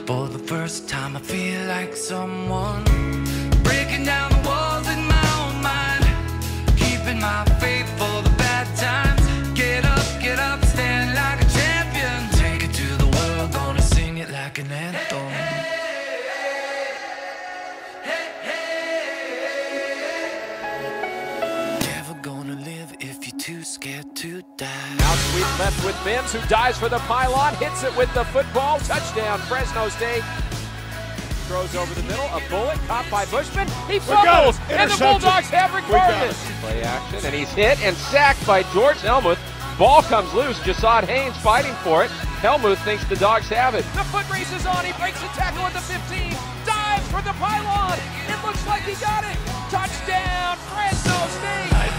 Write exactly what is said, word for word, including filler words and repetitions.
For the first time I feel like someone breaking down the walls in my own mind, keeping my faith for the bad times. Get up, get up, stand like a champion. Take it to the world, gonna sing it like an anthem. Never gonna live if you're too scared to die. Now sweep left with Mims, who dives for the pylon, hits it with the football. Touchdown, Fresno State. Throws over the middle, a bullet caught by Bushman. He fumbles, and the Bulldogs have recorded it. Play action, and he's hit and sacked by George Helmuth. Ball comes loose, Jasad Haynes fighting for it. Helmuth thinks the Dogs have it. The foot race is on, he breaks the tackle at the fifteen, dives for the pylon. It looks like he got it. Touchdown, Fresno State.